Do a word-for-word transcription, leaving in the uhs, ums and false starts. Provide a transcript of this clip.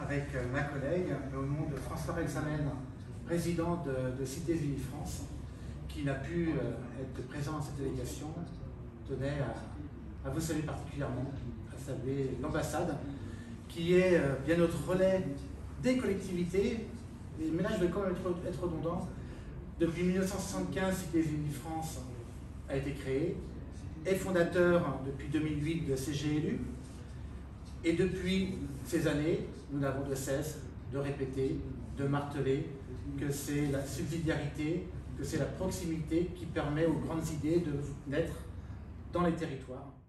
avec ma collègue, au nom de François Rebsamen, président de, de Cités Unies France, qui n'a pu euh, être présent à cette délégation, tenait à, à vous saluer particulièrement, à saluer l'ambassade, qui est euh, bien notre relais des collectivités. Mais là, je vais quand même être, être redondant. Depuis mille neuf cent soixante-quinze, Cités Unies France a été créée, est fondateur depuis deux mille huit de C G L U, et depuis ces années, nous n'avons de cesse de répéter, de marteler que c'est la subsidiarité, que c'est la proximité qui permet aux grandes idées de naître dans les territoires.